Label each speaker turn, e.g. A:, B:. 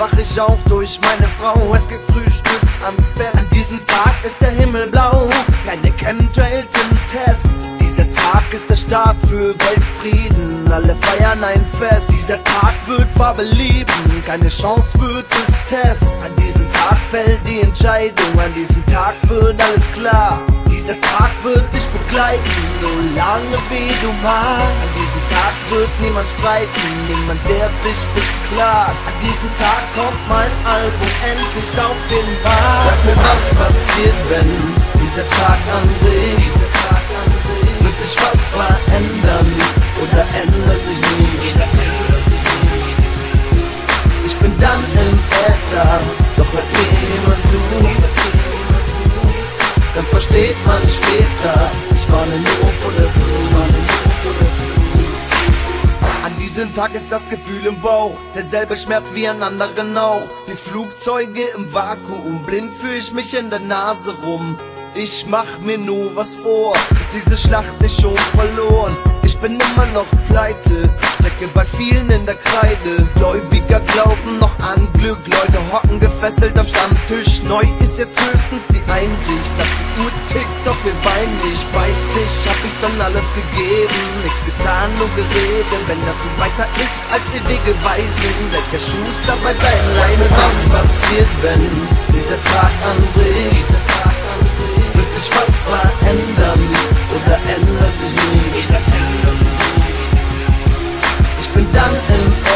A: wach ich auf durch meine Frau. Es gibt Frühstück ans Bett. An diesem Tag ist der Himmel blau. Keine Chemtrails im Test. Dieser Tag ist der Start für Weltfrieden. Alle feiern ein Fest. Dieser Tag wird Farbe lieben. Keine Chance für Tristesse. An diesem Tag fällt die Entscheidung. An diesem Tag wird alles klar. Dieser Tag wird dich begleiten, so lange wie du magst. An diesem Tag wird niemand streiten, niemand der sich beklagt. An diesem Tag kommt mein Album endlich auf den Markt. Sag mir, was passiert, wenn dieser Tag anbricht? Wird sich was verändern oder ändert sich nie? Ich bin dann im Äther, doch hört mir jemand zu. Dann versteht man später, ich warne nur vor der Flut. An diesem Tag ist das Gefühl im Bauch derselbe Schmerz wie an anderen auch. Wie Flugzeuge im Vakuum, blind fühl ich mich in der Nase rum. Ich mach mir nur was vor, ist diese Schlacht nicht schon verloren. Ich bin immer noch pleite, stecke bei vielen in der Kreide. Gläubiger glauben noch an Glück, Leute hocken gefesselt am Stammtisch. Neu ist jetzt höchstens die Einsicht, dass die Uhr tickt, doch wir weinen nicht. Weiß nicht, hab ich dann alles gegeben, nichts getan, nur geredet. Wenn das so weiter ist, als die Wege weisen, wird der Schuster bei seinen Leinen. Was passiert, wenn dieser Tag anbricht? Wird sich was verändern oder ändert sich nie? Ich bin dann im